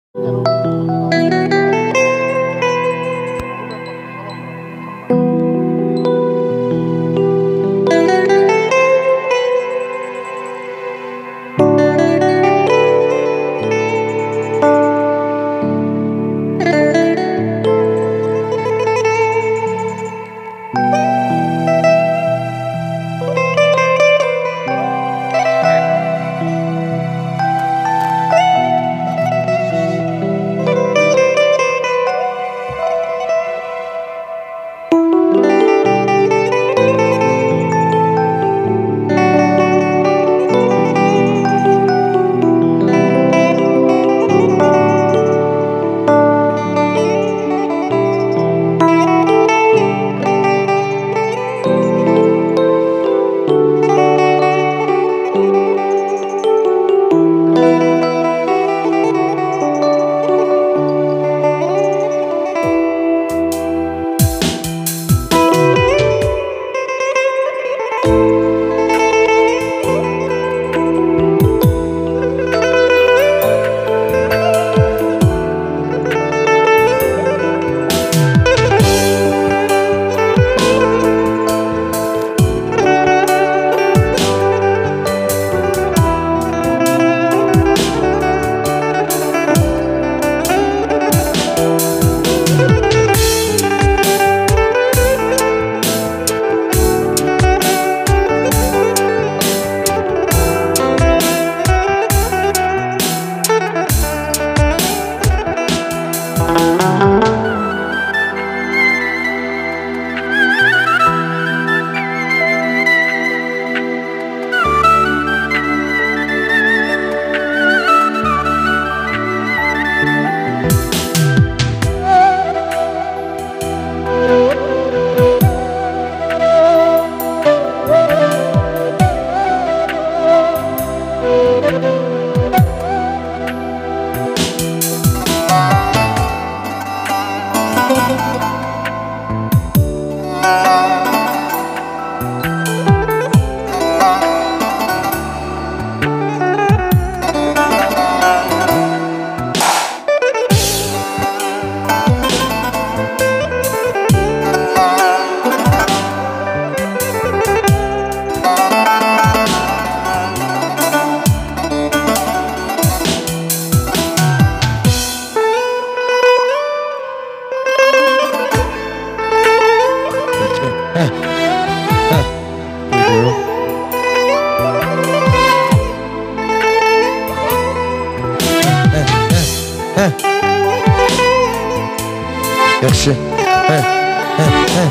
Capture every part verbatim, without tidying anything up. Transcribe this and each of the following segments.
Yaxşı. Hə. Hə. Hə.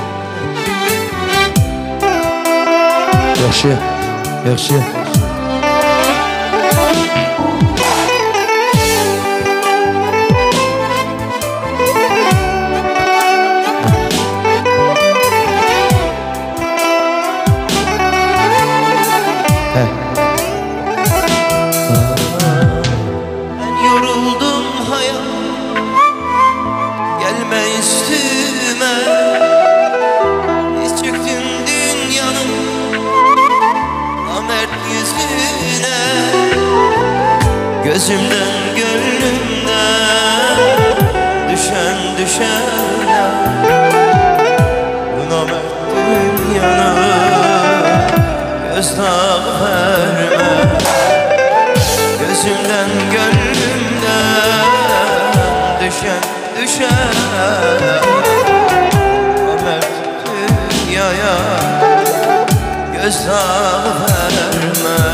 Yaxşı. Yaxşı. Gözümden gönlümden düşen düşen bu namert dünyana göz dağı verme. Gözümden gönlümden düşen düşen namert dünyaya göz dağı verme.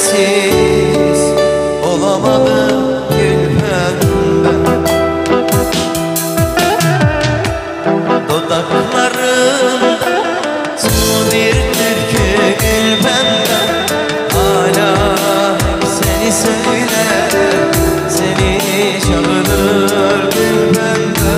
sensiz olamadım gül pembe. Dudaklarımda son bir türkü gül pembe. Hala seni söyler, seni çağırır gül pembe.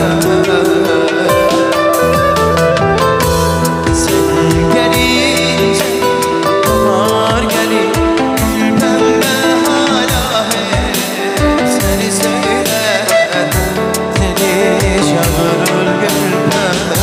Sen gelince bahar gelir gül pembe. Hala hep seni söyler, seni çağırır gül pembe.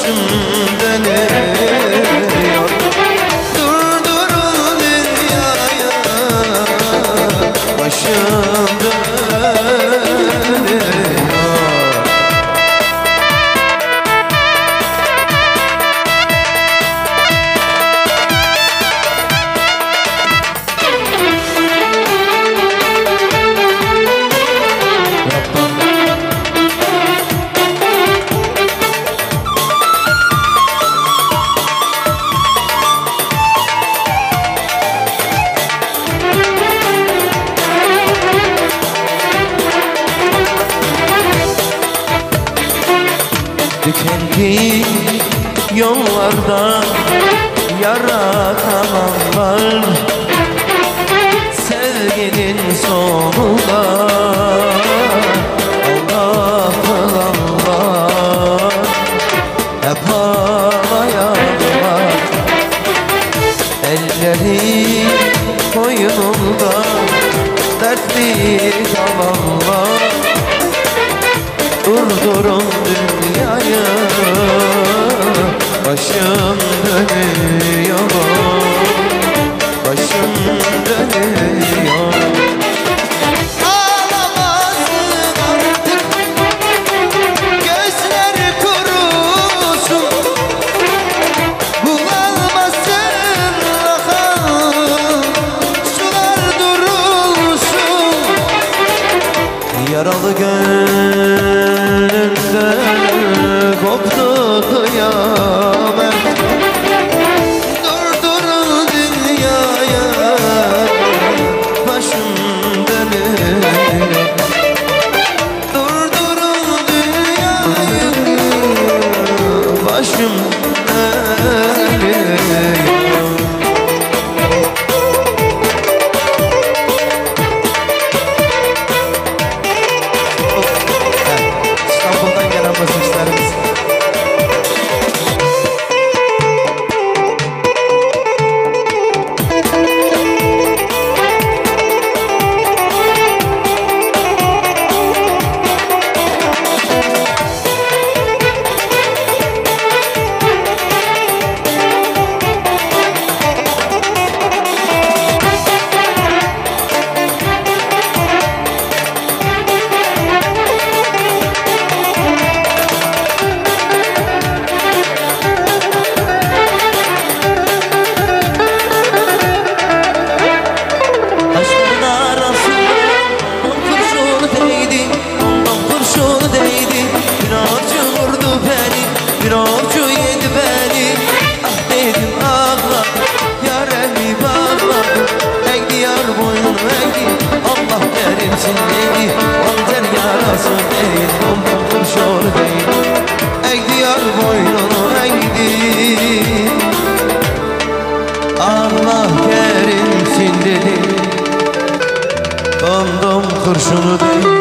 başım dönüyor. Durdurun dünyaya, başım dönüyor. Tükendi yollarda yaratananlar, sevginin sonunda ağlatananlar, hep ağlayanlar. Elleri koynunda dertli kalanlar, durdurun dünyayı, başım dönüyor, başım dönüyor. Ağlamasın artık, gözler kurusun, bulanmasın akan sular durulsun. Yaralı gönlümden koptu kıyamet. Durdurun dünyaya, başım dönüyor. Durdurun dünyaya, başım dönüyor. İstanbul'dan gelen basınçlarımız. Bir avcı yedi beni, ah dedim ağla, yaremi bağladım. Eğdi yar boynum eğdi, Allah kerimsin dedi. Panter yarası değil, bomba kurşun değil. Eğdi yar boynunu eğdi, Allah kerimsin dedi. Kondom kurşunu değil.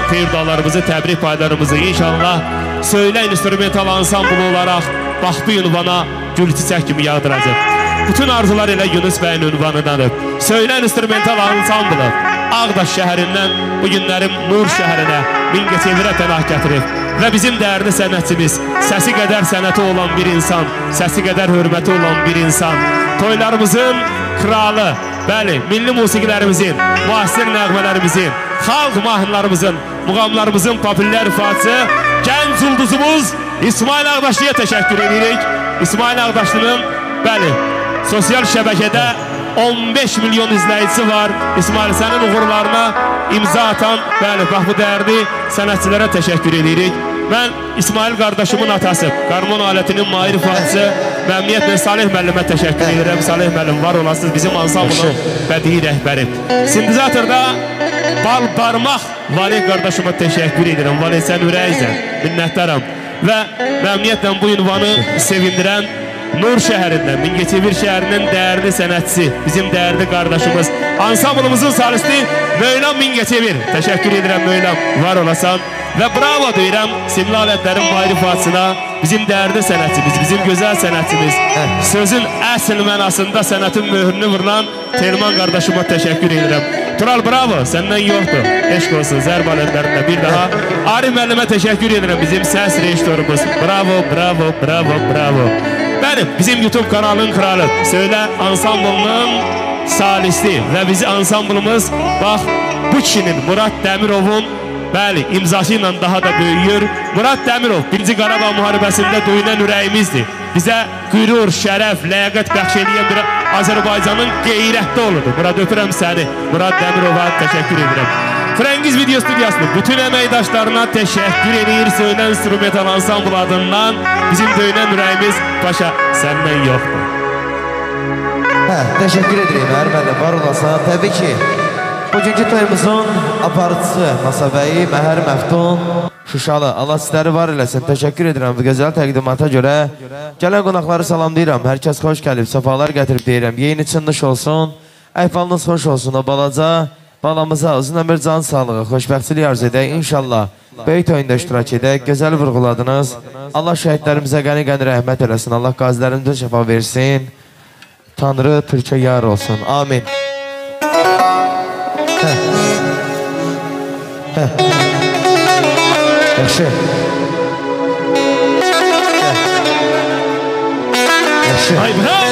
sevdalarımızı, təbrik paylarımızı inşallah Söylə instrumental ansambl olaraq bax bu ünvana gül çiçək kimi yağdıracaq. Bütün arzular elə Yunus bəyin ünvanındandır. Söylə instrumental ansamblı Ağdaş şəhərindən bu günlərim Nur şəhərinə Mingəçevirə pənah gətirib və bizim dəyərli sənətçimiz, səsi qədər sənəti olan bir insan, səsi qədər hörməti olan bir insan, toylarımızın kralı, bəli, milli musiqilərimizin, müasir nəğmələrimizin, xalq mahnılarımızın, muğamlarımızın popülər ifaçı, gənc ulduzumuz İsmail Ağdaşlı'ya təşəkkür edirik. İsmail Ağdaşlı'nın, bəli, sosial şəbəkədə on beş milyon izləyicisi var. İsmail, sənin uğurlarına imza atan, bəli, bax bu dəyərli sənətçilərə təşəkkür edirik. Mən İsmail qardaşımın atası, qarmon alətinin mahir ifaçısı, məmniyyətlə Salih müəllimə təşəkkür edirəm. Salih müəllim, var olasınız, bizim ansamblın bədii rəhbəri. Sindizatorda bal barmaq Valih qardaşıma təşəkkür edirəm. Valih, sən ürəksən, minnətdaram. Və məmniyyətlə bu ünvanı sevindirən Nur şəhərindən, Mingəçevir şəhərinin dəyərli sənətçisi, bizim dəyərli qardaşımız, ansamblımızın solisti Möylam Mingəçevir. Təşəkkür edirəm Möylam, var olasan. Və bravo deyirəm simli alətlərin mahir ifaçısına, bizim dəyərli sənətçimiz, bizim gözəl sənətçimiz, sözün əsl mənasında sənətin möhrünü vurulan Telman qardaşıma təşəkkür edirəm. Tural, bravo, səndən yoxdur. Eşq olsun, zərb alətlərində bir daha. Arif müəllimə təşəkkür edirəm, bizim səs rejissorumuz. Bravo, bravo, bravo, bravo. Bəli, bizim YouTube kanalının kralı, Söylə ansamblının solisti və bizi ansamblımız, bax, bu kişinin, Murad Dəmirovun, bəli, imzası ilə daha da böyüyür. Murad Dəmirov, birinci Qarabağ müharibəsində döyünən ürəyimizdir. Bizə qürur, şərəf, ləyaqət bəxş edən bir Azərbaycanın qeyrətli olurdu. Murad, öpürəm səni. Murad Dəmirova təşəkkür edirəm. Frəngiz Video Studiyasının bütün əməkdaşlarına təşəkkür edir. Söylə instrumental ansambl adından bizim döyünən ürəyimiz paşa səndən yoxdur. Hə, təşəkkür edirik, Məhər müəllim, var olasan. Təbii ki, bugünkü toyumuzun aparıcısı Masabəyi Məhər Məftun Şuşalı. Allah sizləri var eləsin. Təşəkkür edirəm bu gözəl təqdimata görə. Gələn qonaqları salamlayıram. Hər kəs xoş gəlib, səfalar gətirib deyirəm. Yeyini çınlış olsun, əhvalınız xoş olsun. O balaca balamıza uzun ömür, can sağlığı, xoşbəxtçilik arzu edək. İnşallah böyük oyunda iştirak edək. Gözəl vurğuladınız. Allah şəhidlərimizə qəni-qəni rəhmət eləsin. Allah qazilərimizə şəfa versin. Tanrı Türkə yar olsun. Amin. Hə. Hə. Yaxşı. Yaxşı. Ay, bravo!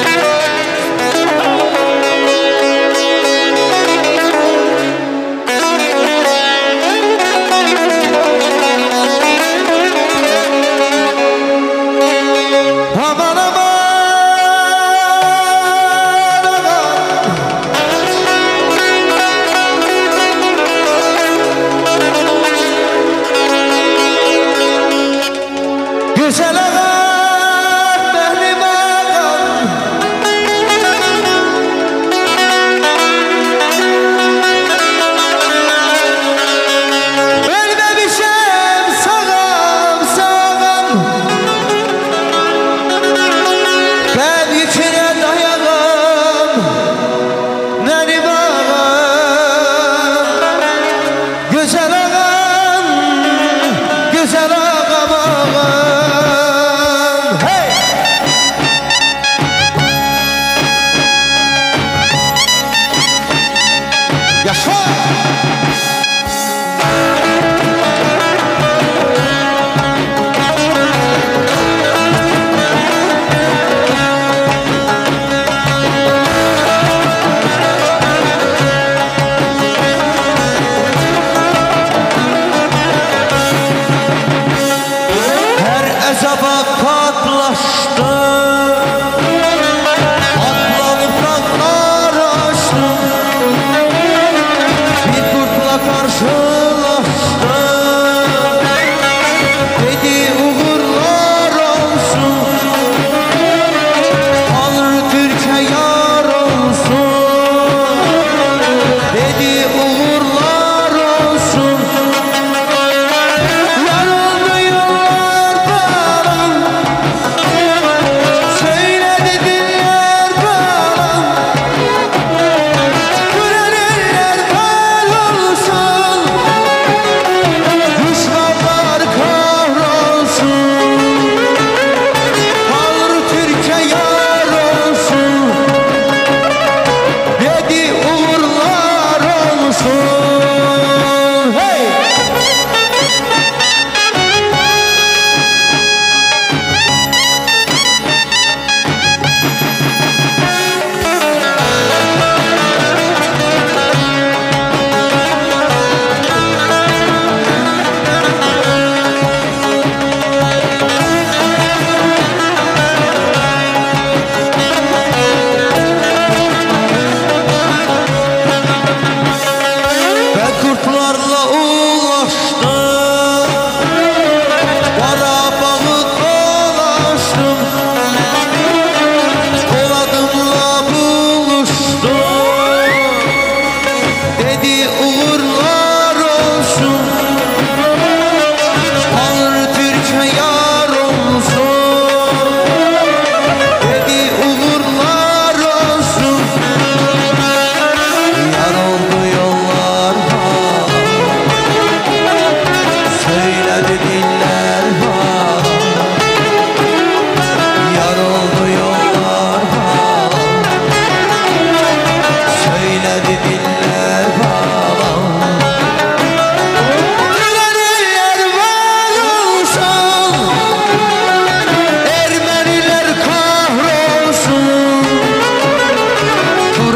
Güzel ağam, behlim ağam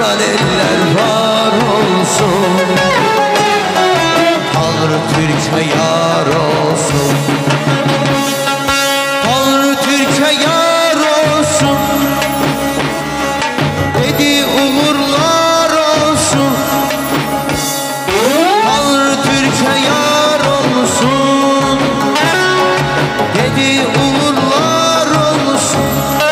tutan eller var olsun. Tanrı Türk'e yar olsun. Tanrı Türk'e yar olsun. Dedi uğurlar olsun. Tanrı Türk'e yar olsun. Dedi uğurlar olsun.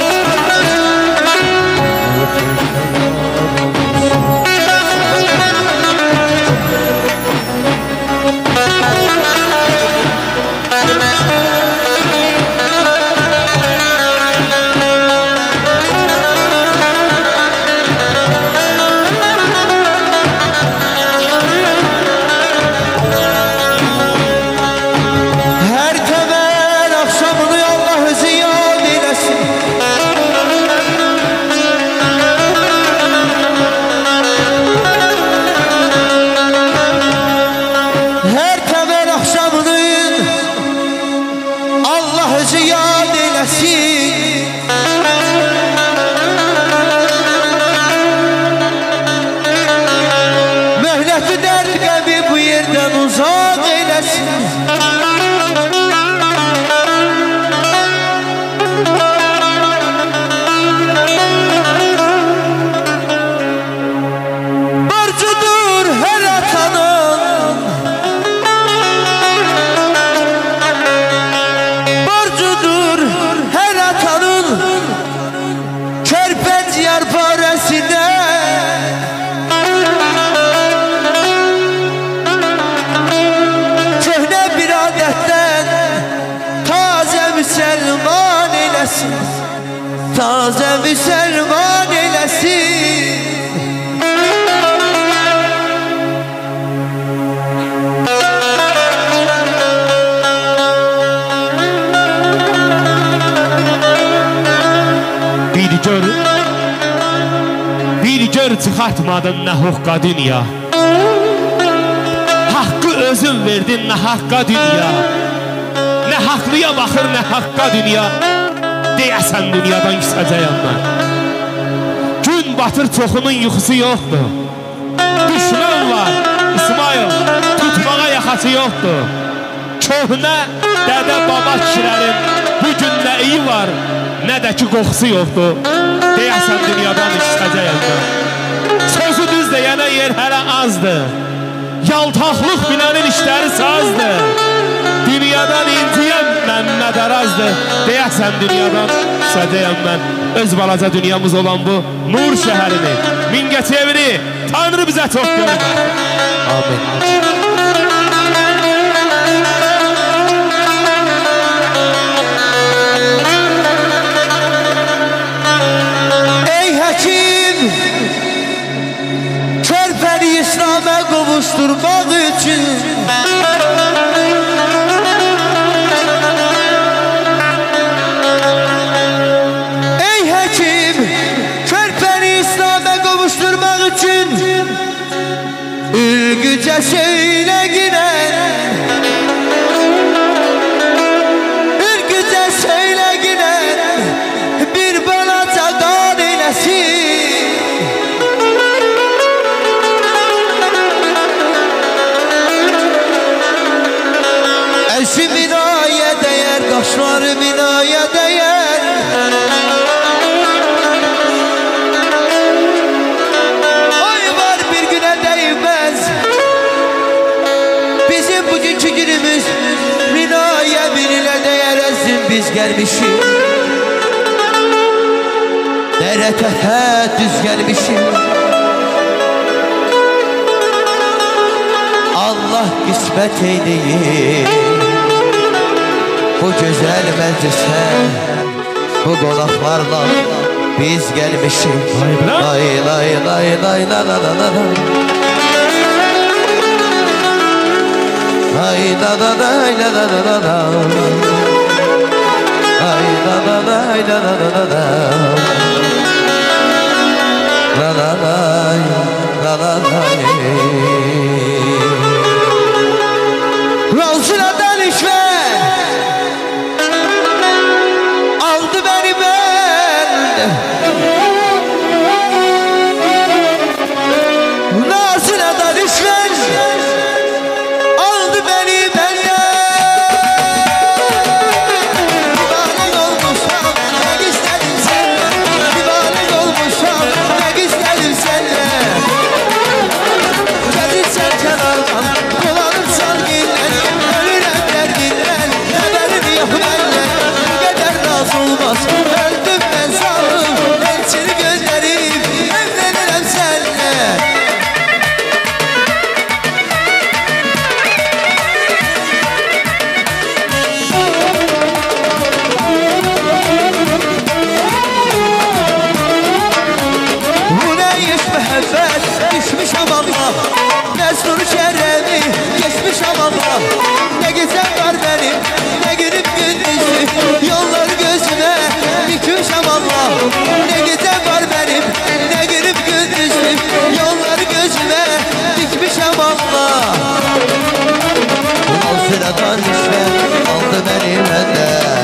Taze Müslüman eylesin. Bir gör, bir gör çıxartmadın nə haqqa dünya. Haqqı özün verdin nə haqqa dünya. Nə haqlıya baxır nə haqqa dünya. Deyəsən dünyadan küsəcəyəm mən. Gün batır çoxunun yuxusu yoxdur. Düşmən var İsmail, tutmağa yaxası yoxdur. Köhnə dədə baba kişilərin bu gün nə iyi var, nə də ki qoxusu yoxdur. Deyəsən dünyadan küsəcəyəm mən. Sözü düz deyənə yer hələ azdır. Yaltaqlıq bilənin işləri sazdır. Dünyadan inciyəm mən nə darazdır. Deyəsən dünyadan küsəcəyəm mən. Öz balaca dünyamız olan bu Nur şəhərini, Mingəçeviri Tanrı bizə çox görmür. Amin. Ey həkim, körpəni İslam'a qovuşturmaq üçün Ülgüce söyle giren, ülgüce söyle giren, bir balaca kan eylesin. Eşi binaya değer, kaşları binaya değer. Ay var bir güne değmez. Bizim bugünkü günümüz binaya birine değerezsin biz gelmişim. Dere tepe düz gelmişim. Allah kısmet eyleyin bu güzel meclise, bu konaklarla biz gelmişim. Lay lay lay lay la la la la. Ay la la la la la la la. Ay la la la la la la la. La la la la la la. Rolculadan işver aldı beni ben. unutmuşum Allah. Mesnun şerremi geçmişim Allah. Ne gecem var benim, ne günüm gündüzüm. Yollar gözüme dikmişim Allah. Ne gecem var benim, ne günüm gündüzüm. Yollar gözüme dikmişim Allah. O sıradan işte aldı beni benden.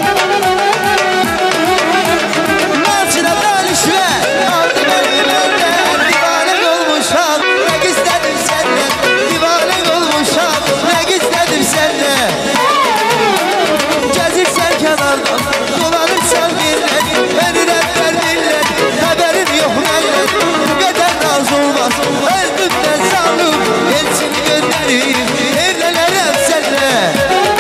O sıradan işte aldı beni benden. Divane olmuşam, ne istedim senden. Divane olmuşam, ne istedim senden. Gezirsen kenardan, dolanırsan dinlen. Beni redder dinlen, haberin yok benden. Bu kadar naz olmaz, öldükten sağlık. Elçini göndereyim, evlenelim seninle.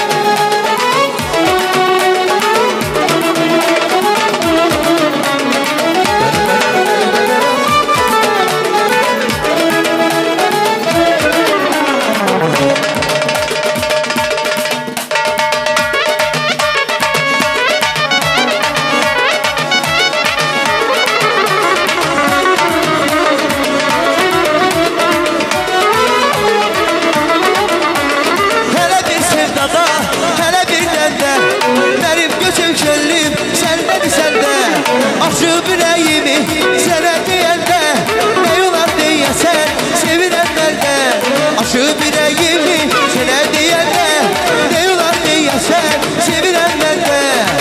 Aşığı yüreğimi sana diyende ne yolar diyesen sevilenlerde. Aşığı yüreğimi sana diyende ne yolar diyesen sevilenlerde.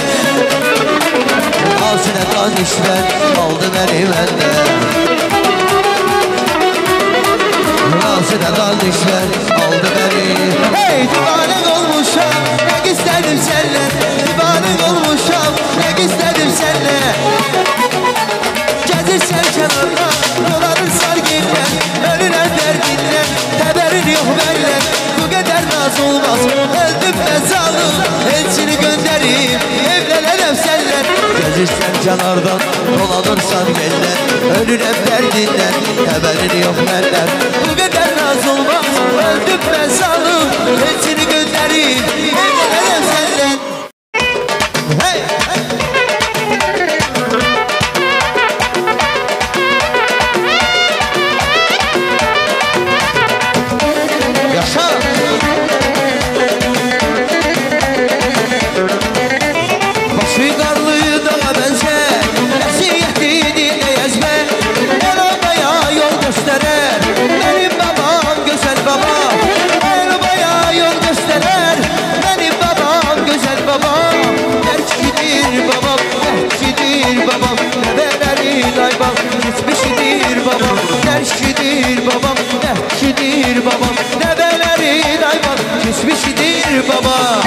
Al sıradan işler aldı beni benden. Al sıradan işler aldı beni. Hey divane olmuşam ne istedim seninle. Divane olmuşam ne istedim seninle. Gezirsen kenarda, dolanırsan ginden. Ölüler derdinden, haberin yok benden. Bu kadar naz olmaz, öldüm ben zalim. Elçini göndereyim, evlenelim seninle. Gezirsen kenardan, dolanırsan ginden. Ölüler derdinden, haberin yok benden. Bu kadar naz olmaz, öldüm ben zalim. Elçini göndereyim, evlenelim seninle. Hey! Babam, derşidir babam, derşidir babam. Nebelerin ayvan, kesmişidir babam.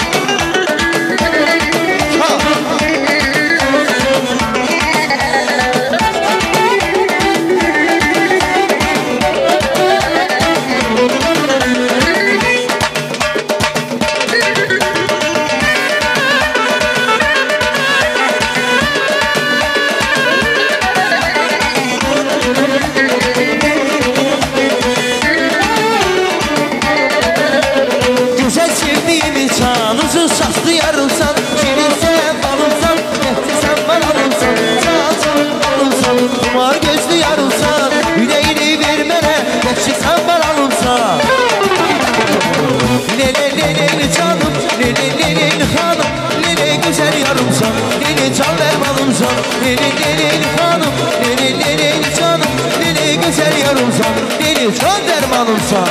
Deli can dermanımsa.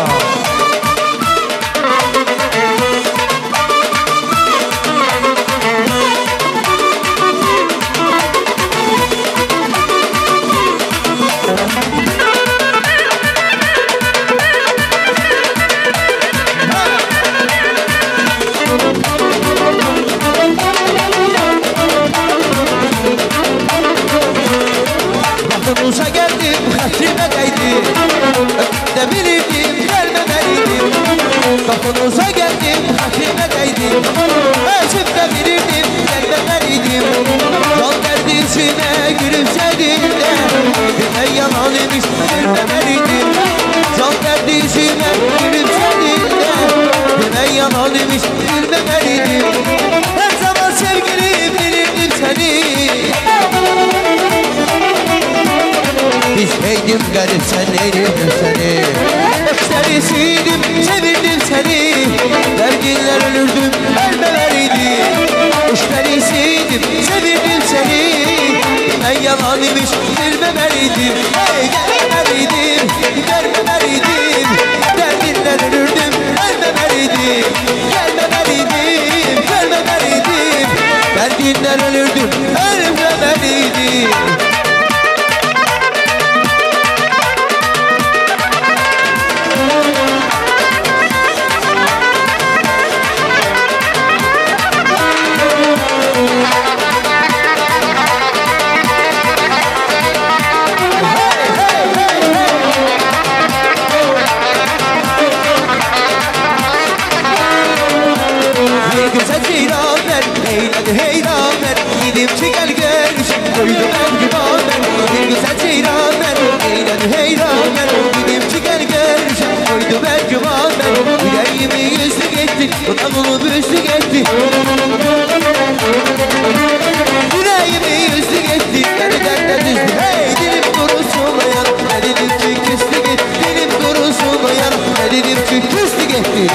Bakınıza geldim, hatrime değdi. Ne bilirdim, gelmemeliydim. Kapınıza geldim, hatrime değdim. Açıp da bilirdim, gelmemeliydim. Can derdi içine gülümsediğinde bir yalan imiş, gülmemeliydim. Can derdi içine gülümsediğinde bir yalan imiş, gülmemeliydim. Her zaman sevgilim bilirdim seni. Biz hey Sevdim garip sen neydim seni. Öpserisiydim sevirdim seni. Verginler ölürdüm ölmemeliydim. Öpserisiydim sevirdim seni. Ben yalan imiş bilmemeliydim. Hey gelmemeliydim görmemeliydim. Verginler ölürdüm ölmemeliydim. Gelmemeliydim görmemeliydim. Verginler ölürdüm ölmemeliydim. Heyramen gidip gel görüş koydu ben gümamen bir güzel ceyramen eğlen heyramen gidip gel görüş koydu ben gümamen yüreğimi yüzlük etti kulağımı büzlük etti yüreğimi yüzlük etti beni derde düzdü hey dilim kurusun ayar ne dilim ki küslük etti dilim kurusun ayar ne dilim ki küslük etti.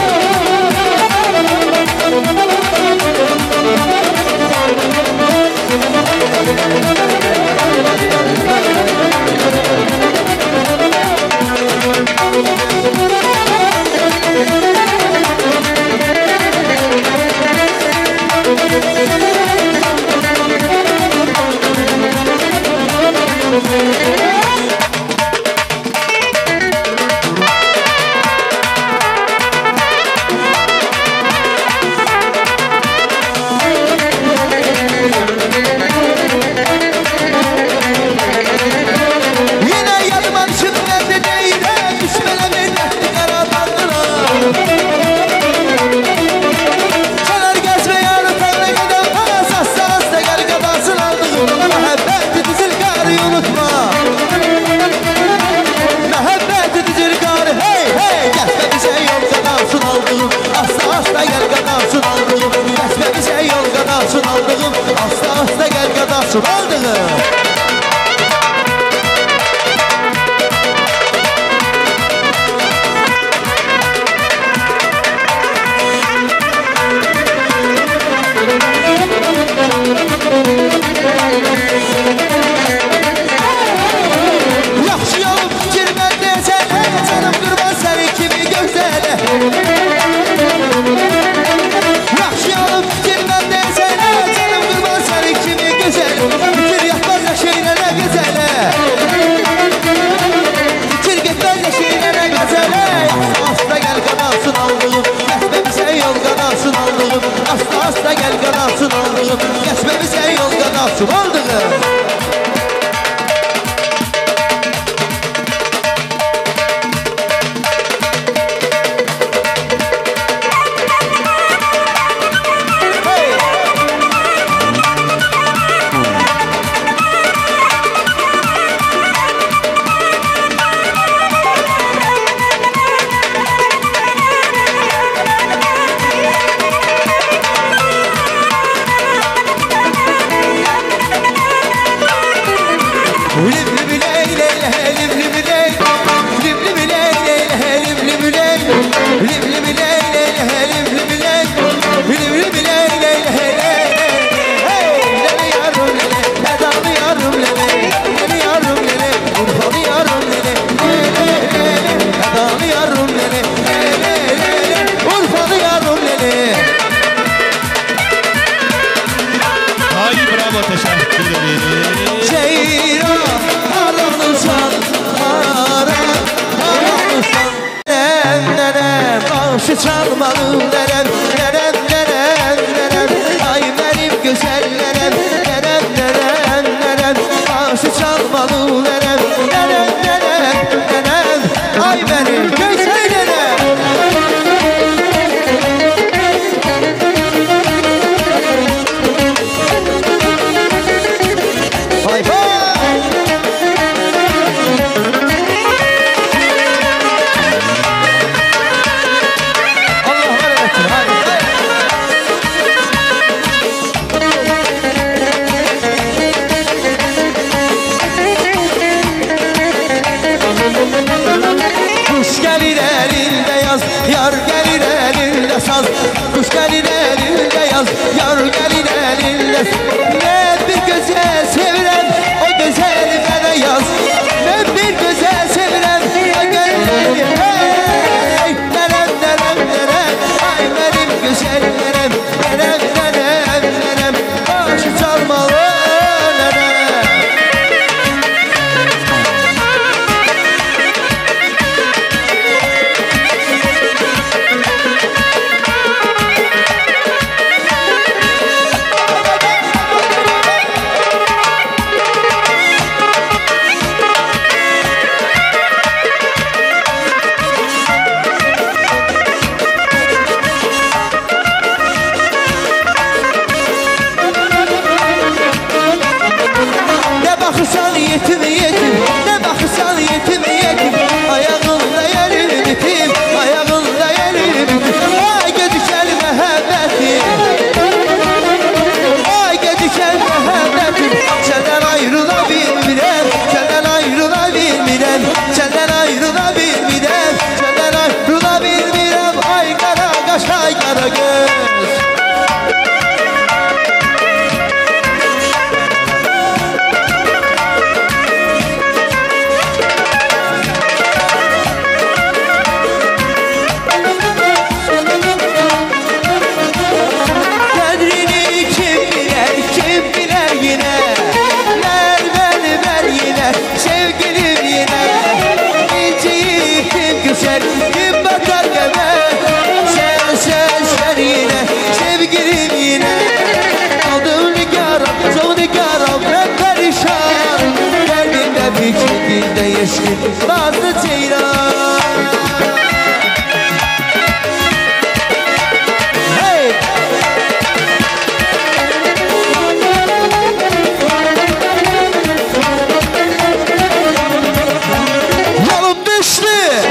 Çalmalı nerem nerem nerem nerem ay benim güzellerem nerem nerem nerem başı çalmalı nerem nerem nerem nerem ay benim güzellerem. Vay vay. Allah var evet. Kuş gelir elinde yaz, yar gelir elinde saz. Kuş gelir elinde yaz, yar gelir elinde saz. Ne bir güzel sevilen o güzel bana yaz. Ne bir güzel sevilen o güzel. Hey nerem nerem nerem, ay benim güzel nerem nerem nerem nerem. Başı çalmalı nerem. Bakırsan yetim yetim, ne bakırsan yetim yetim. Ayağında yerim bitim, ayağında yerim bitim. Ay gözüken mehabbetim, ay gözüken mehabbetim. Senden ayrılabilmirem, senden ayrılabilmirem, senden ayrılabilmirem, senden ayrılabilmirem. Ay kara kaş, ay kara göz. Kim bakar gebe, sen sen sen yine, sevgilim yine. Aldım nigaram, çok nigaram, ben perişan. Kalbimde bir şekilde yeşil, bazı ceylan. Hey! Yolum düştü.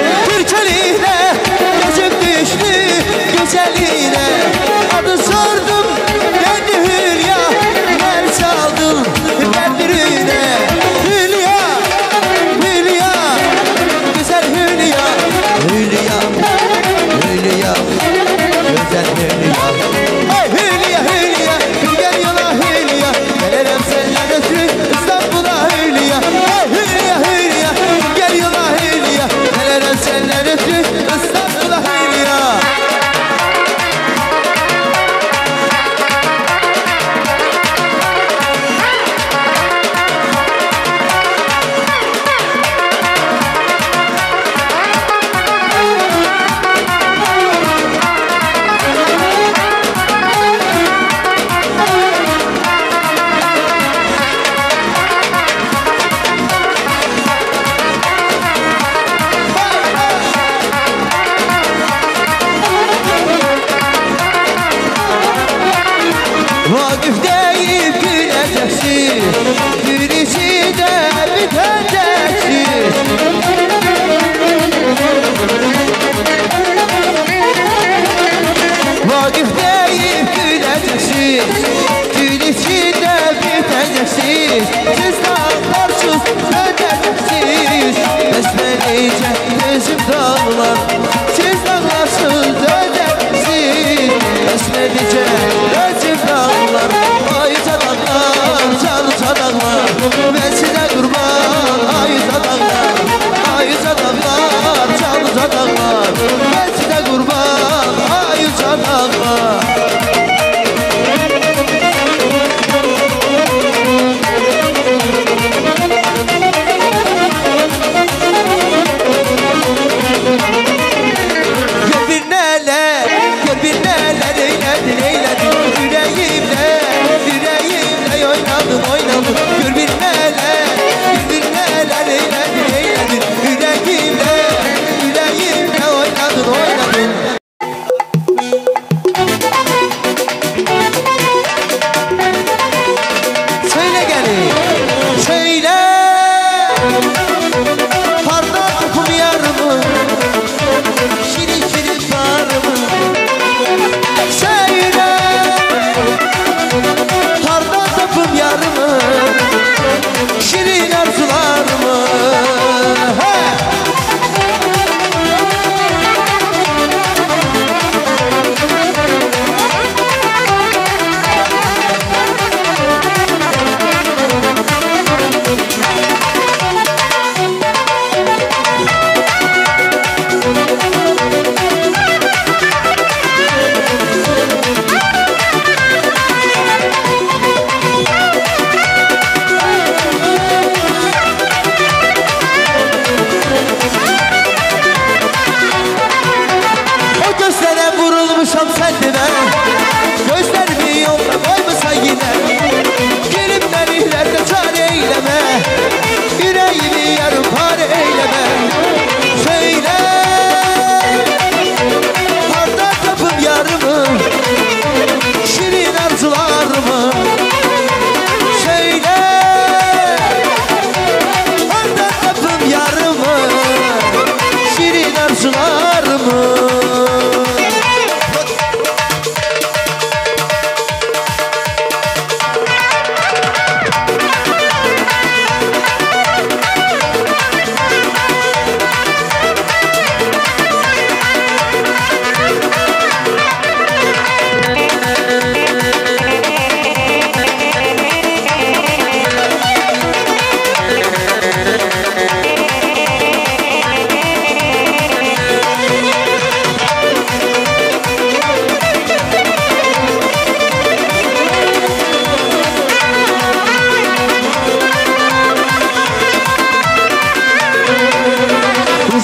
Güzeline adı sordum, kendi Hülya. Mer çaldım kendine. Hülya, Hülya, güzel Hülya. Hülya, Hülya, güzel Hülya. Ay Hülya, Hülya, gel yola Hülya. Gelirim seninle ötürü İstanbul'a Hülya. Ay Hülya, Hülya, gel yola Hülya. Gelirim seninle ötürü İstanbul'a Hülya. Vakıf deyip güleceksin, birisi de biteceksin. Vakıf deyip güleceksin, birisi de biteceksin. Siz dağlarsız ödeceksiniz, besmeleyce gözüm dağlar. Siz dağlarsız ödeceksiniz, besmeleyce gözüm dağlar. Ay dağlar, canı dağlar, ben size kurban. Ay dağlar, ay dağlar, canı dağlar, ben size kurban. Ay dağlar.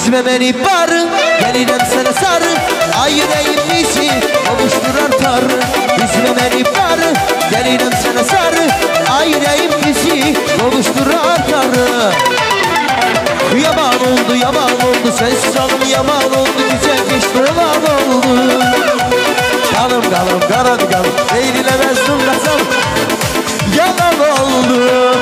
Üzme beni barı, gelinem sana sarı. Ay yüreğim bizi kavuşturar tarı. Üzme beni barı, gelinem sana sarı. Ay yüreğim bizi kavuşturar tarı. Yaman oldu, yaman oldu, sensiz alım yaman oldu. Güzel geçti olan oldu. Kalım kalım, karadı kalım, eğrilemezdim kasam. Yalan oldu.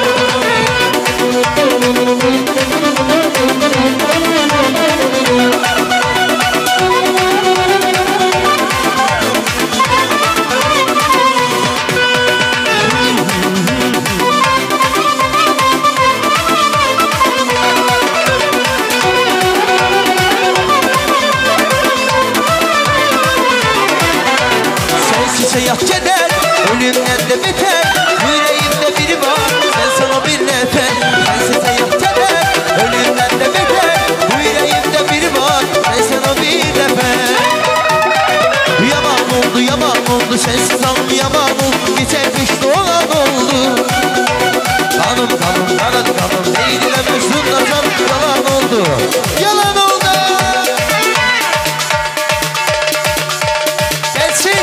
Seyahat eder, ölümden de beter. Yüreğimde biri var, ben sana bir nefer. Sensiz seyahat eder, ölümden de beter. Yüreğimde biri var, ben sana bir nefer. Yaman oldu, yaman oldu, sensiz alım yaman oldu. Geçer kışta olan oldu. Kanım kanım, kanadı kanım, değdilemez sunacağım. Yalan oldu, yalan oldu. Gelsin.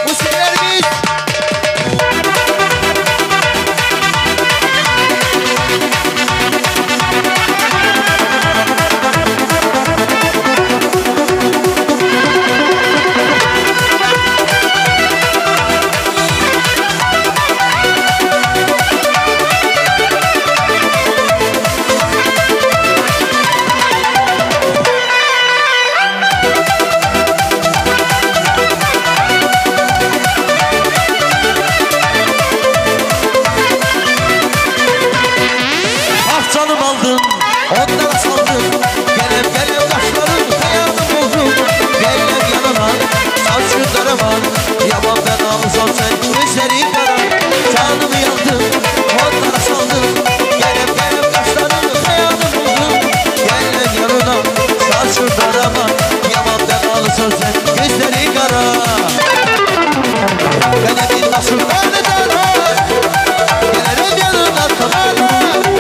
Onlara saldım, gelem gelem kaşlarım, hayatım bozdum. Gelem yanıma, saçlarım var. Yaman ben almışam sen, gözlerin kara. Canımı yandım, onlara saldım. Gelem gelem kaşlarım, hayatım bozdum. Gelem yanıma, saçlarım var. Yaman ben almışam sen, gözlerin kara. Gelemin başımdan edara. Gelelim yanına kamara.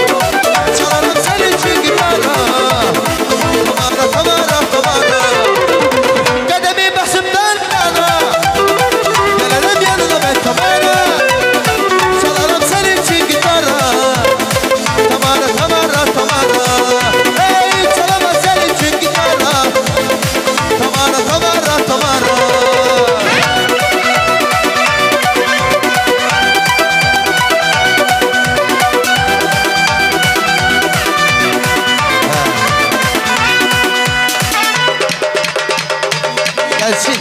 Gelsin.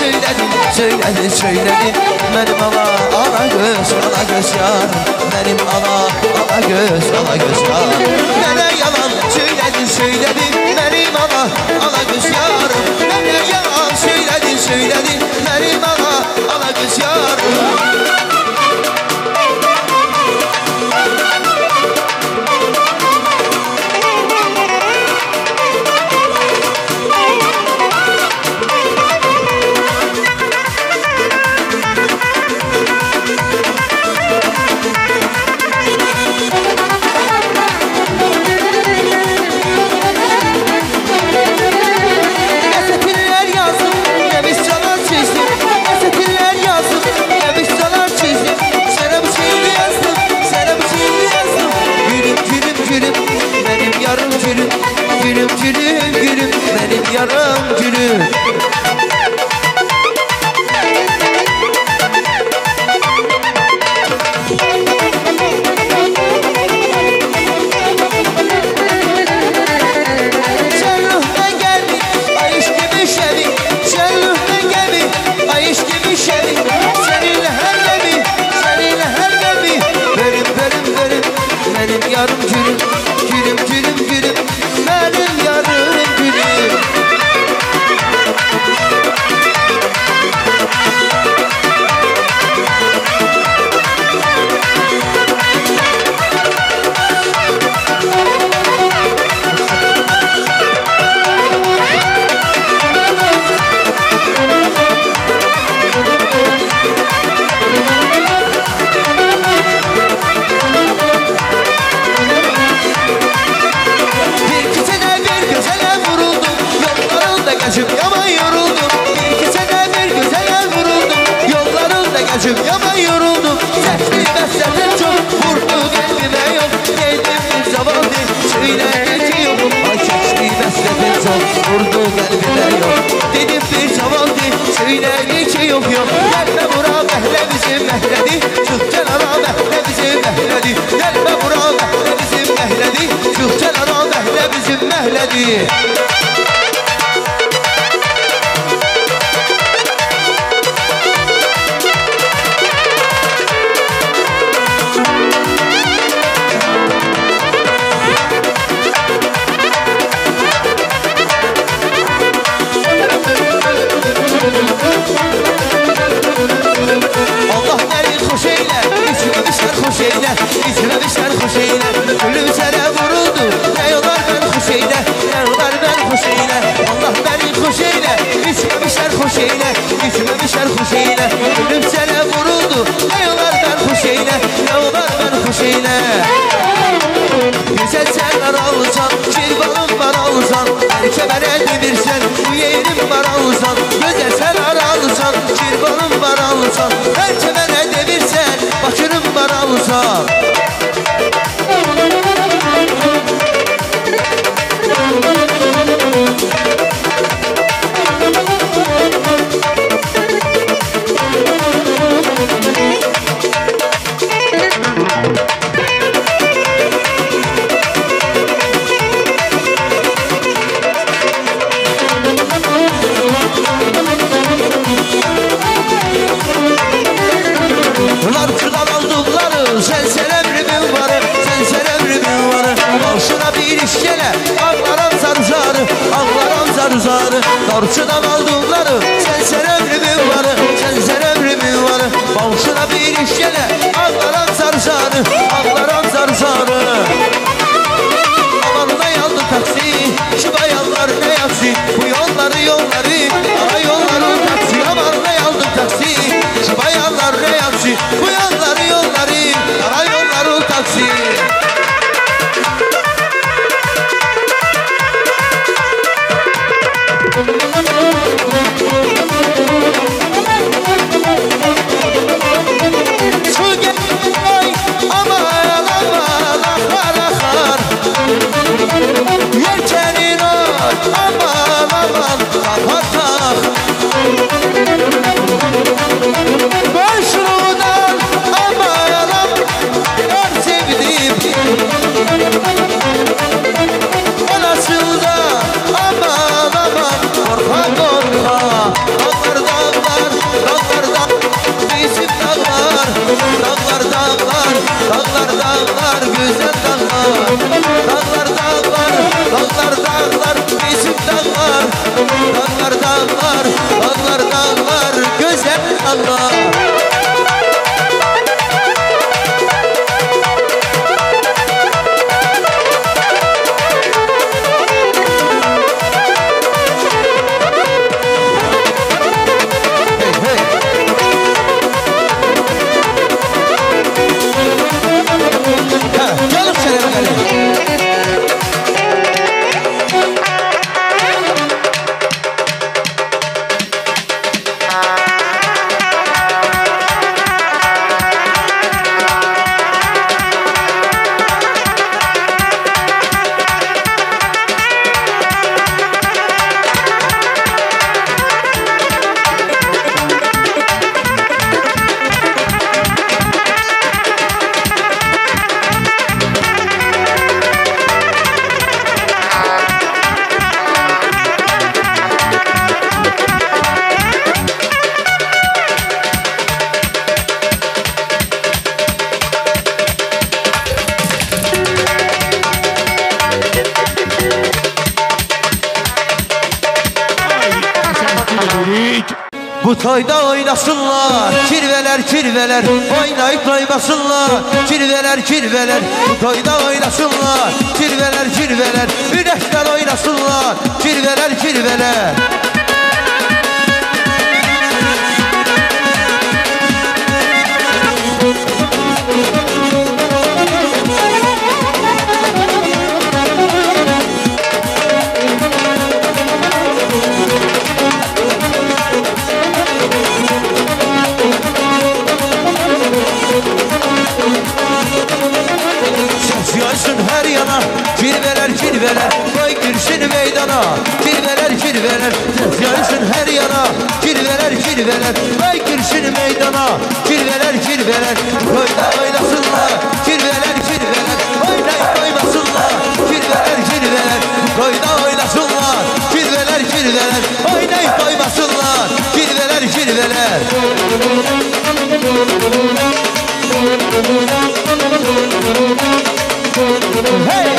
söyledin, söyledin, söyledin. Benim ala, ala göz, ala göz yarım. Benim ala, ala göz, ala göz yarım. Bana yalan söyledin, söyledin. Benim ala, ala göz yarım. Bana yalan söyledin, söyledin. Benim ala, ala göz yarım. Gülüm gülüm gülüm benim yarım gülüm. Şerruhdan geldi ayış gibi şevi, şerruhdan geldi ayış gibi şevi. Seninle her gemi, seninle her gemi. Benim benim benim benim yarım gülüm, gülüm gülüm gülüm. Benim yarım gülüm. Yaman yoruldum, iki sene bir güzele vuruldum. Yollarında geçip yaman yoruldum. Çekti mesletin çok, vurdu kalbime yok. Geldim bir zaman değil, söyleyecek yok. Ay çekti mesletin çok, vurdu kalbime yok. Dedim bir zaman değil, söyleyecek yok yok. Gelme bura mehle bizim mehledi, çık kenara mehle bizim mehledi. Gelme bura mehle bizim mehledi, çık kenara mehle bizim mehledi. Allah beni hoş eyle, içmemişler hoş eyle, içmemişler hoş eyle. Gülüm sana vuruldu, ne yollar ben hoş eyle, ne yollar ben hoş eyle. Allah beni hoş eyle, içmemişler hoş eyle, içmemişler hoş eyle. Gülüm sana vuruldu, ne yollar ben hoş eyle, ne yollar ben hoş eyle. Güzel sen aralsan, şirvanım var alsan, belki bana demirsen, bu yerim var alsan. Güzel sen aralsan, şirvanım var alsan, belki bana demirsen, bakırım var alsan. Bunlar kırdan aldıkları, sen selam dağlar. Bu toyda oynasınlar, kirveler kirveler, oynayıp doymasınlar, kirveler kirveler. Bu toyda oynasınlar, kirveler kirveler, güneşten oynasınlar, kirveler kirveler. Yaysın her yana, kirveler kirveler, koy girsin meydana, kirveler kirveler. Yaysın her yana, kirveler kirveler, koy girsin meydana, kirveler kirveler. Koyda oynasınlar, kirveler kirveler, oynayıp doymasınlar, kirveler kirveler. Koyda oynasınlar, kirveler kirveler, oynayıp doymasınlar, kirveler kirveler. Hey!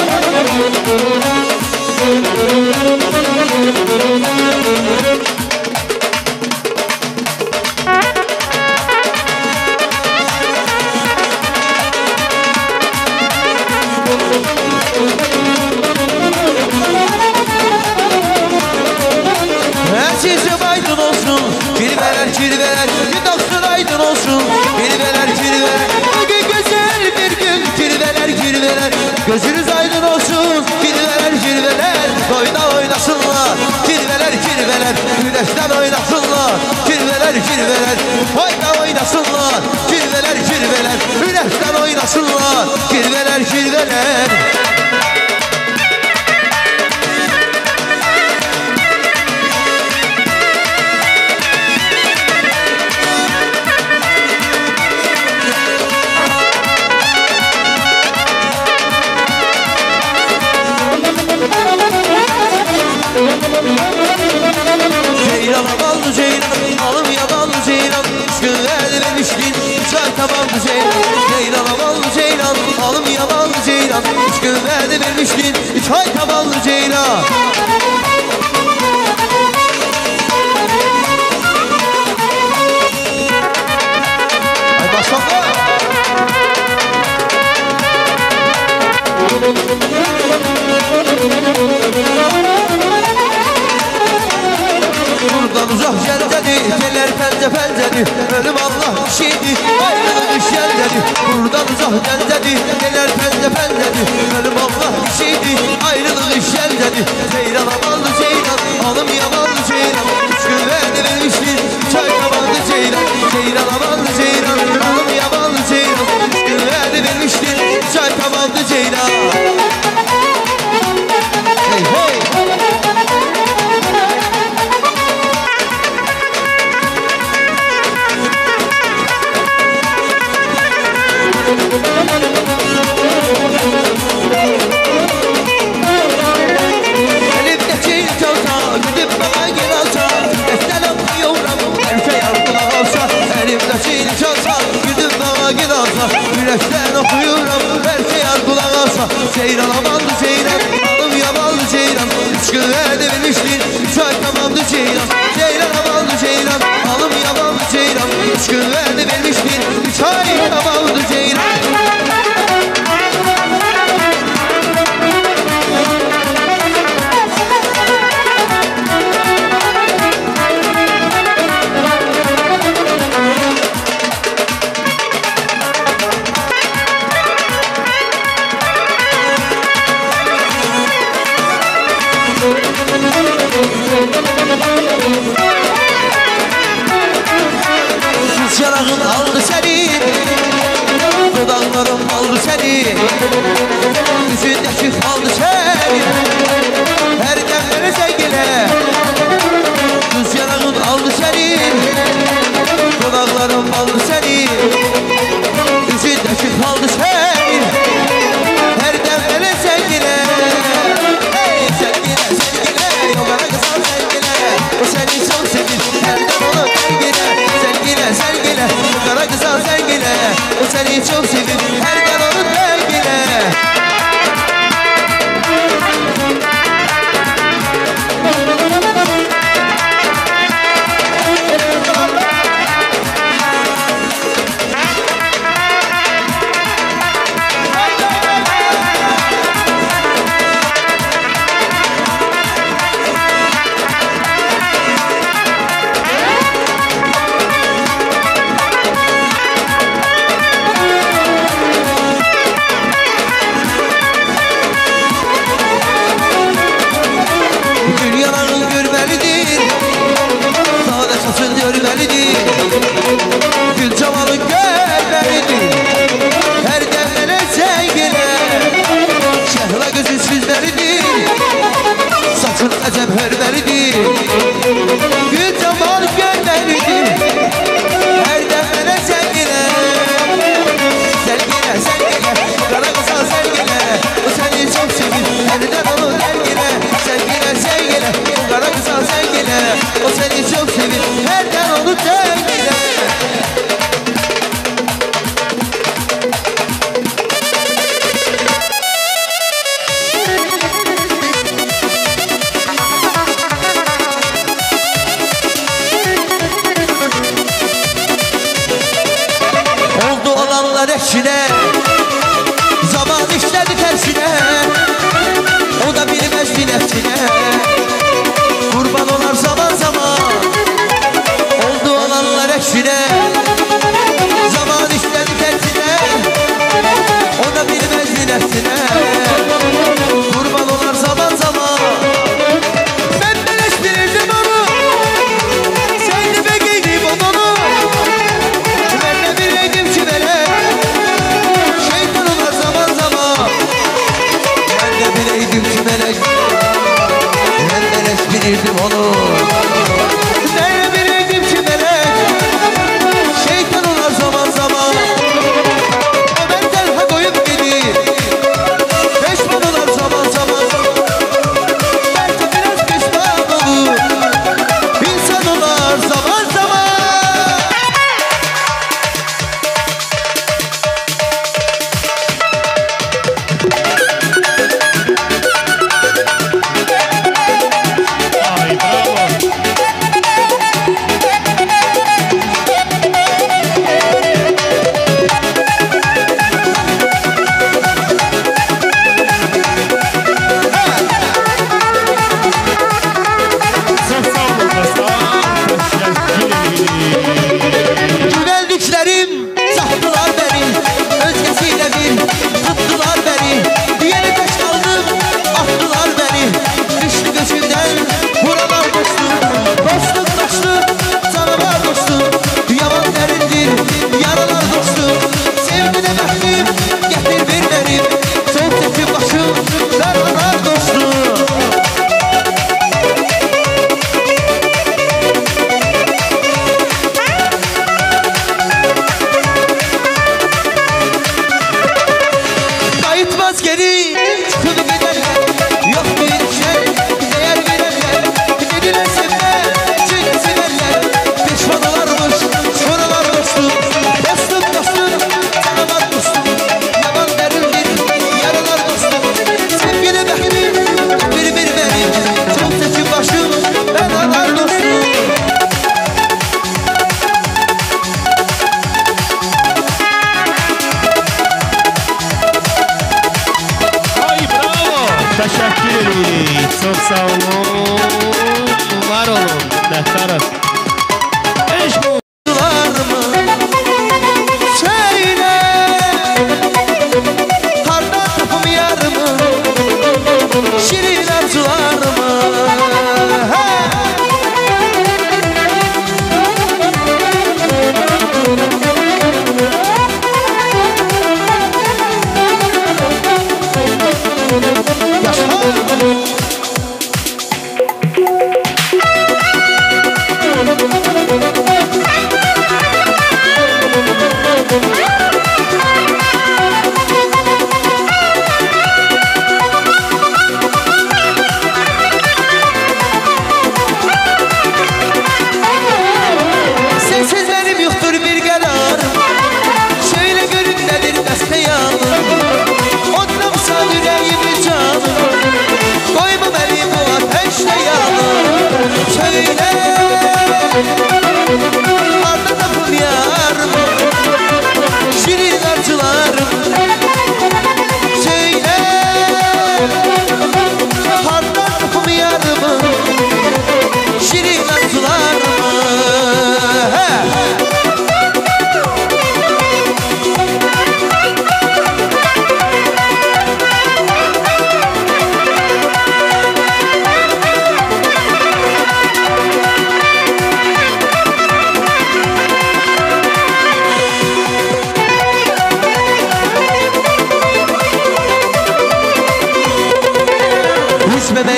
Her çizim aydın olsun, kirveler kirveler, gün olsun aydın olsun, kirveler kirveler. Bugün güzel bir gün, kirveler kirveler, gözünüz aydın olsun, kirveler kirveler. Toyda oynasınlar, kirveler kirveler, güneşten oynasınlar, kirveler kirveler. Toyda oynasınlar, kirveler kirveler, güneşten oynasınlar, kirveler kirveler. Ceylan amallı ceylan, alım yamallı ceylan, üç gün vermemiştin, üç ay tamamdı ceylan. Ceylan amallı ceylan, alım yamallı ceylan, üç gün vermemiştin, üç ay tamamdı ceylan. Ay başlama. Buradan uzak yerdedir, gelir pence pencedir, ölüm Allah işidir, ayrılık iş yerdedir. Buradan uzak yerdedir, gelir pence pencedir, ölüm Allah işidir, ayrılık iş yerdedir. Ceylan amallı ceylan, alım yamallı ceylan, üç gün verdi vermiştir, çay kapandı ceylan. Ceylan amallı ceylan, alım yamallı ceylan, üç gün verdi vermiştir, çay kapandı ceylan. Hey hey! Elimdeki çalsa, gidip bana gel alsa, defter okuyorum, her şey ardına alsa. Elimdeki çalsa, gidip bana gel alsa, güneşten okuyorum, her şey ardına alsa. Ceylan amandı ceylan, alım yamandı ceylan, üç gün verdi vermiştin, üç ay tamamdı ceylan. Ceylan amandı ceylan, alım yamandı ceylan, yanağın aldı seni, dudakların aldı seni, yüzündeki kaldı seni. Her demlere sevgile, düz yanağın aldı seni, dudakların aldı seni, yüzündeki kaldı seni. Her demlere sevgile, hey sevgile sevgile, yollara kızal sevgile, o seni çok sevir, her dem onu sevgile, sevgile sevgile, yollara kızal sevgile, o seni çok sevir, her dem onu sevgile. Gül camalı görmelidir, her demlere sevgile, şehla gözü süzmelidir, saçın acep hörmelidir. Gül camalı görmelidir, her demlere sevgile, sevgile sevgile, kara kızal sevgile, o seni çok sevir, her dem onu sevgile, sevgile sevgile, kara kızal sevgile, o seni çok sevir, her dem onu sevgile. Eşine, zaman işledi tersine, o da bilmez bir nefsine, kurban olar zaman zaman. Oldu olanlar eşine, zaman işledi tersine, o da bilmez bir nefsine, kurban olar zaman zaman. Ben beleş bilirdim onu, sevdime giydim onu, ben de bileydim ki beleş. Bilirdim onu, nerede bilirdim ki melek, şeytan olar zaman zaman. O benden hak koyup gidir, peşman olar zaman zaman. Belki biraz pişman olur, insan olar zaman zaman. Çok sağ olun, var olun, Mehtarım. Var mı? Söyle, harda tapım yar mı? Şirin arzular mı? Hey!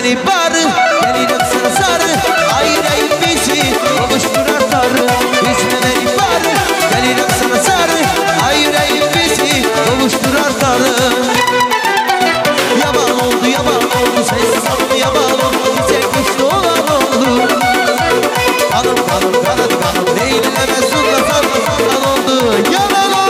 beni barı, gelirim sana sarı. Ayrayıp bizi kavuşturar Tanrı. Üzme beni barı, gelirim sana sarı. Ayrayıp bizi kavuşturar Tanrı. Yaban oldu, yaban oldu, sensiz oldu, yaban oldu. Çiçek kuşlu olan oldu. Kanım kanım kanım kanım, değilimlemez sunla sanma sandan oldu. Yaban oldu.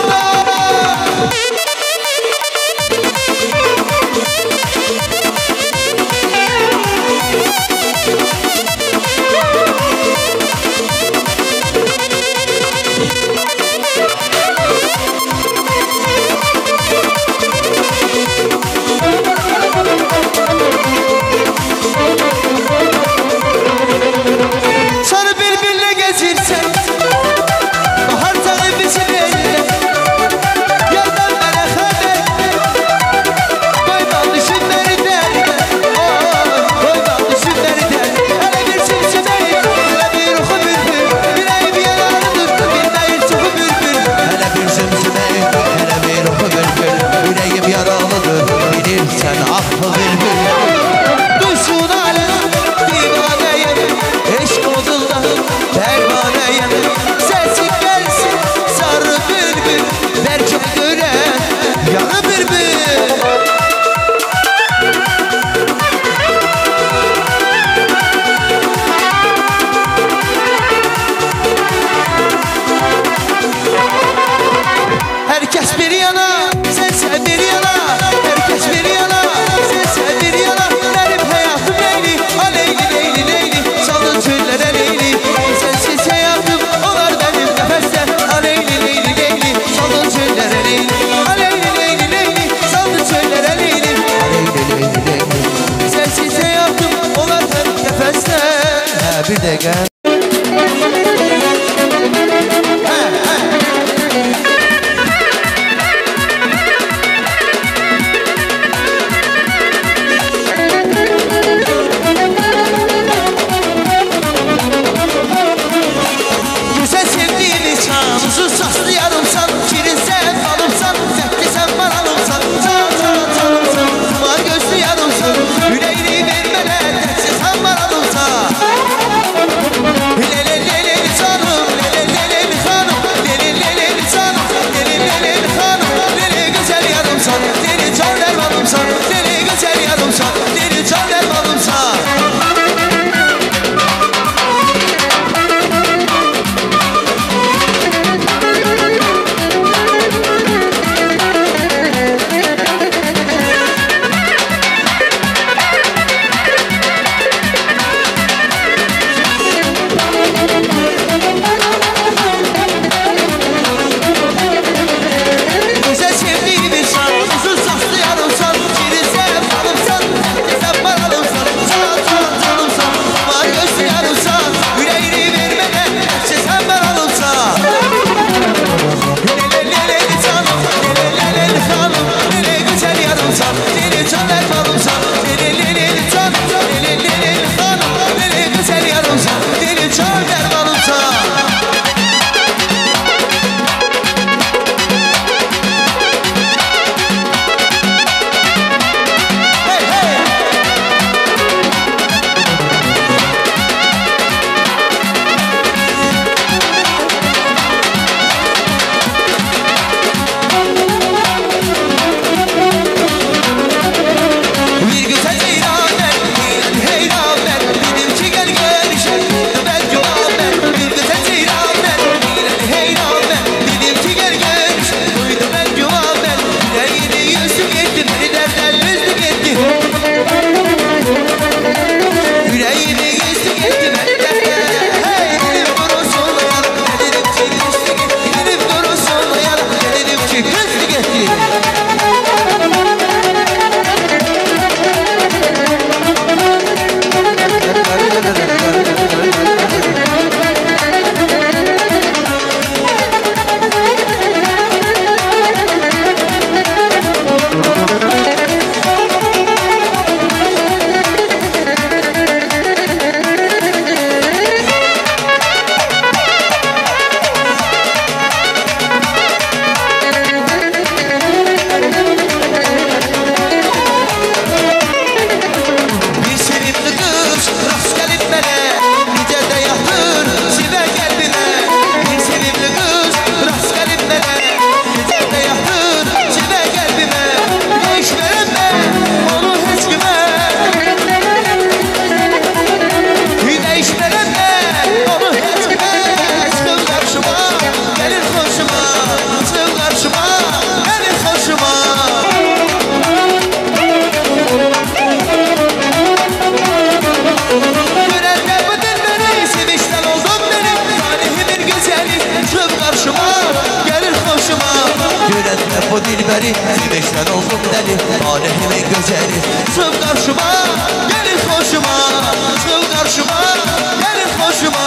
səhəri Sevişdən oldum dəli, aləhimin gözəli Çıx qarşıma, gəlin xoşuma Çıx qarşıma, gəlin xoşuma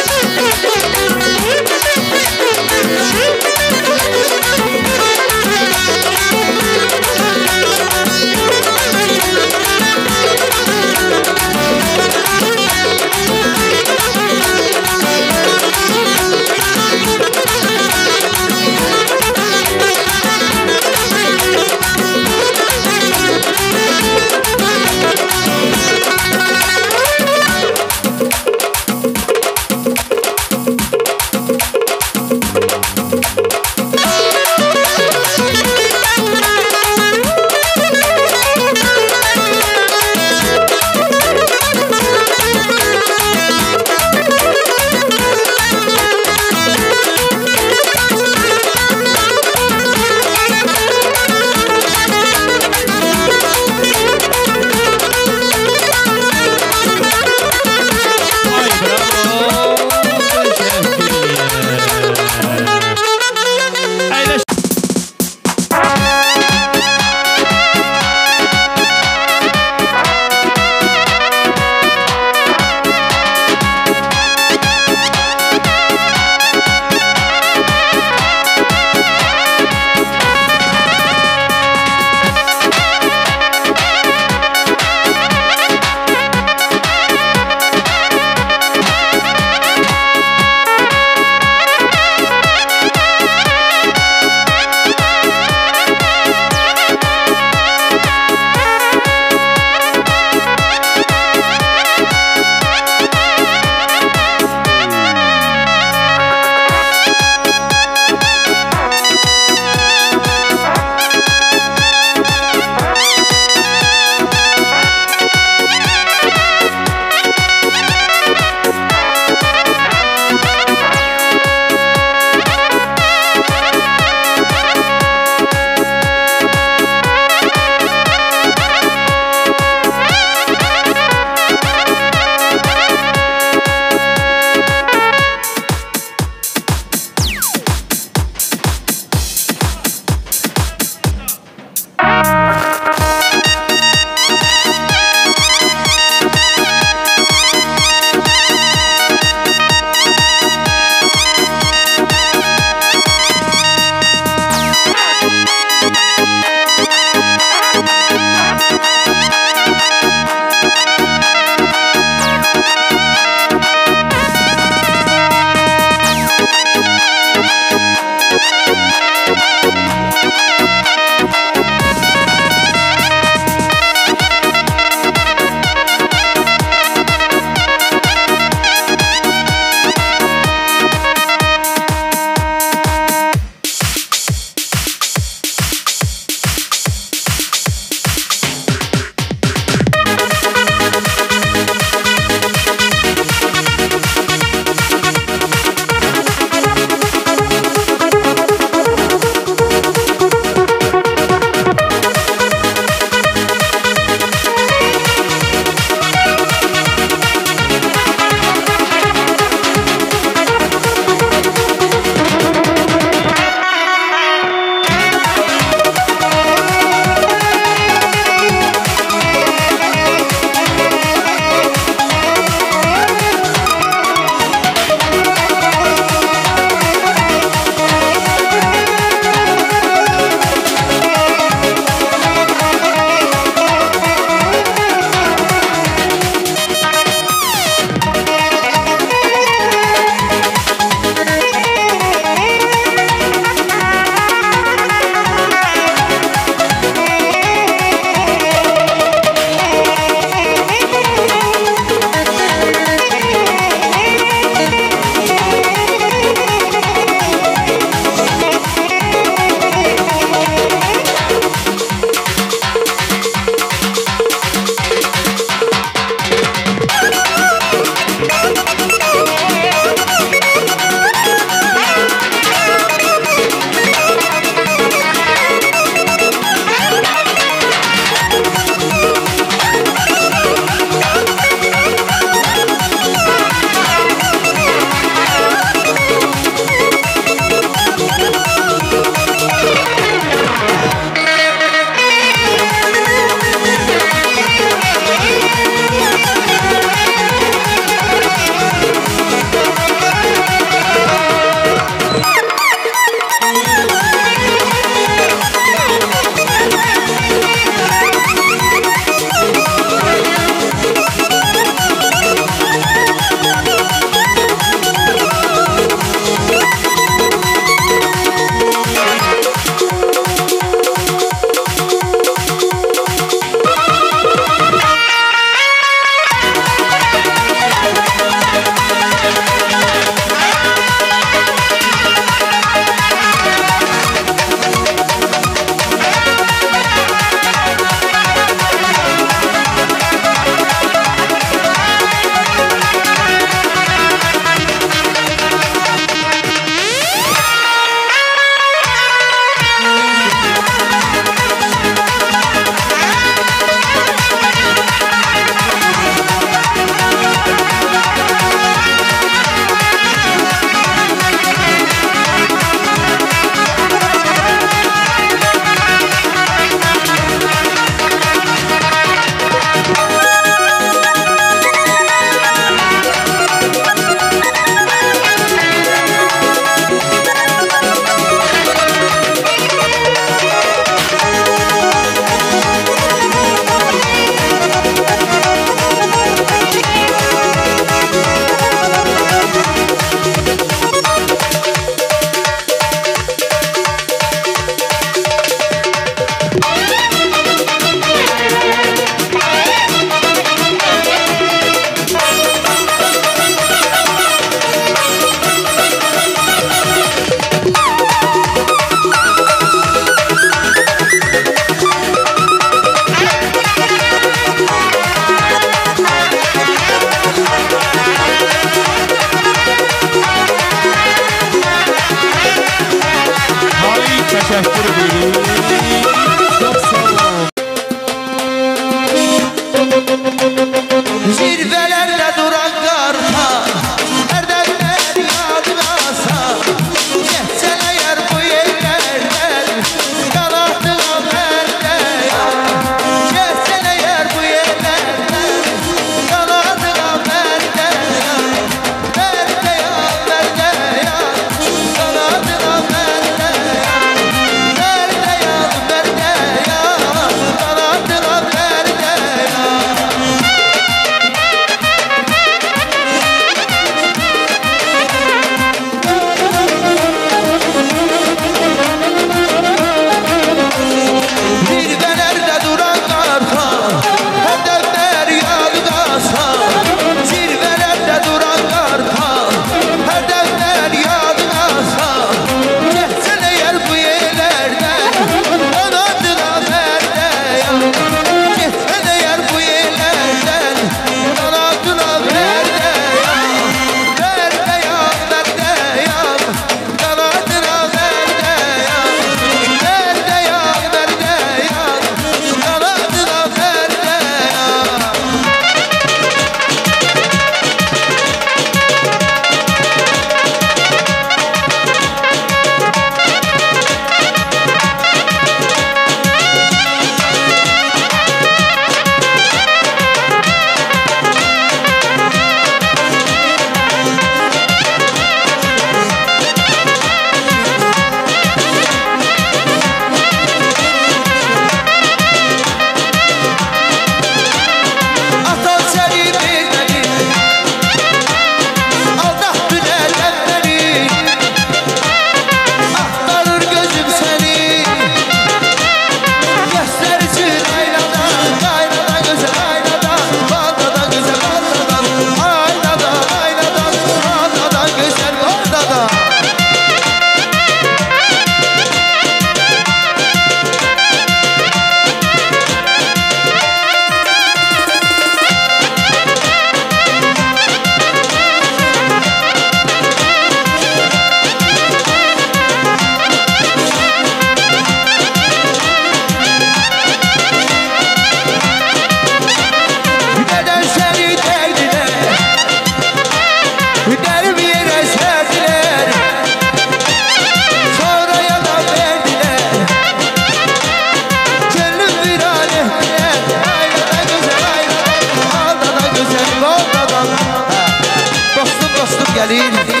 gelir